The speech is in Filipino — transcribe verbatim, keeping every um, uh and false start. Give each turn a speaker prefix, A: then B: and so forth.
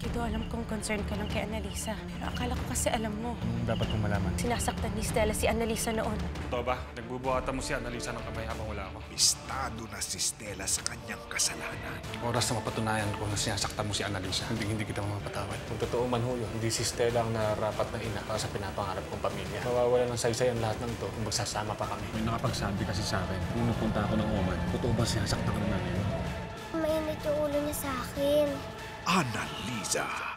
A: Kido, alam kong concern ka lang kay Annalisa. Pero akala ko kasi alam mo.
B: Anong dapat kong malaman?
A: Sinasaktan ni Stella si Annalisa noon.
B: Totoo ba? Nagbubuhatan mo si Annalisa ng kamay habang wala ako.
C: Istado na si Stella sa kanyang kasalanan.
B: Oras na mapatunayan ko na sinasaktan mo si Annalisa. Hindi, hindi kita mapatawad. Kung totoo man ho yun, hindi si Stella ang narapat na ina para sa pinapangarap kong pamilya. Mawawala ng saysay ang lahat ng to kung magsasama pa kami. May nakapagsabi kasi sa akin, nung napunta ako ng Oman, totoo ba sinasaktan ka ng nanay mo?
D: Mainit yung ulo niya sa akin.
C: Annalisa.